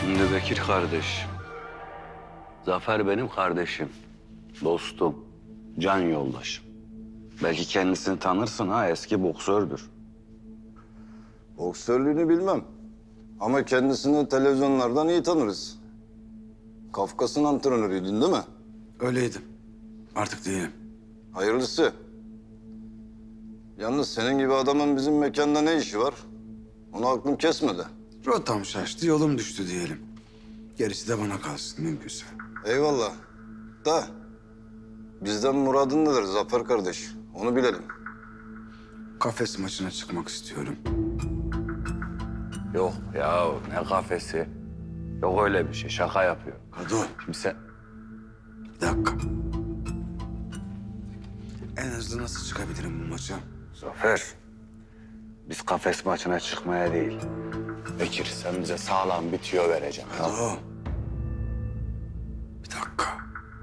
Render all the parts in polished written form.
Şimdi Bekir kardeş. Zafer benim kardeşim, dostum, can yoldaşım. Belki kendisini tanırsın ha, eski boksördür. Boksörlüğünü bilmem. Ama kendisini televizyonlardan iyi tanırız. Kafkas'ın antrenörüydün değil mi? Öyleydim. Artık değilim. Hayırlısı. Yalnız senin gibi adamın bizim mekanda ne işi var? Onu aklım kesmedi. Rotam şaştı, yolum düştü diyelim. Gerisi de bana kalsın mümkünse. Eyvallah. Da bizden muradın nedir Zafer kardeş? Onu bilelim. Kafes maçına çıkmak istiyorum. Yok ya, ne kafesi? Yok öyle bir şey, şaka yapıyor. Kado, Şimdi sen... bir dakika. En hızlı nasıl çıkabilirim bu maça? Zafer, biz kafes maçına çıkmaya değil. Bekir, sen bize sağlam bir tüyo vereceksin. Ha? Kado. Bir dakika.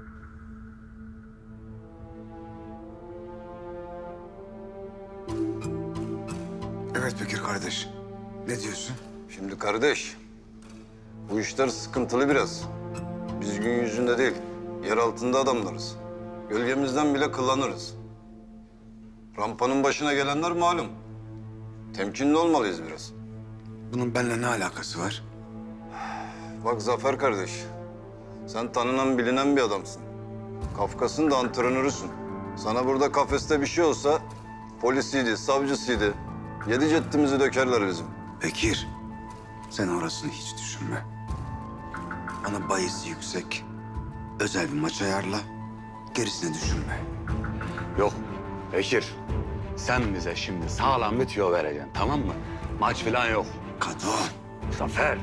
Evet Bekir kardeş. Ne diyorsun? Şimdi kardeş, bu işler sıkıntılı biraz. Biz gün yüzünde değil, yer altında adamlarız. Gölgemizden bile kullanırız. Rampanın başına gelenler malum. Temkinli olmalıyız biraz. Bunun benimle ne alakası var? Bak Zafer kardeş, sen tanınan bilinen bir adamsın. Kafkas'ın da antrenörüsün. Sana burada kafeste bir şey olsa polisiydi, savcısıydı. Yedi ceddimizi dökerler bizim. Bekir, sen orasını hiç düşünme. Bana bahisi yüksek, özel bir maç ayarla, gerisini düşünme. Yok, Bekir. Sen bize şimdi sağlam bir tüyo vereceksin, tamam mı? Maç falan yok. Kado, Zafer.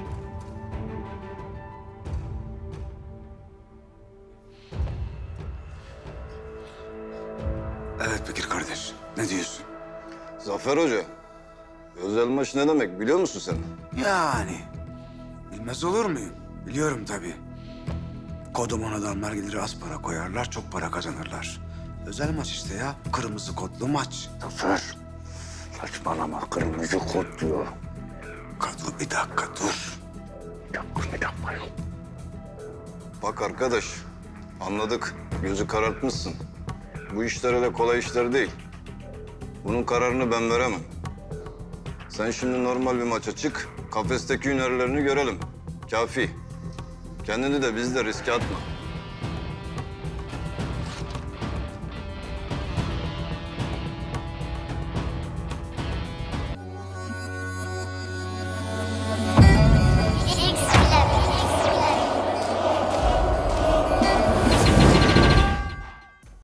evet Bekir kardeş, ne diyorsun? Zafer Hoca, özel maç ne demek biliyor musun sen? Yani, bilmez olur muyum? Biliyorum tabii. Kodumun adamlar gelir az para koyarlar, çok para kazanırlar. Özel maç işte ya, kırmızı kodlu maç. Zafer. Saçmalama, kırmızı kod diyor. Kado bir dakika dur. Bir dakika yok. Bak arkadaş, anladık. Gözü karartmışsın. Bu işler öyle kolay işler değil. Bunun kararını ben veremem. Sen şimdi normal bir maça çık, kafesteki hünerlerini görelim. Kafi. Kendini de biz de riske atma.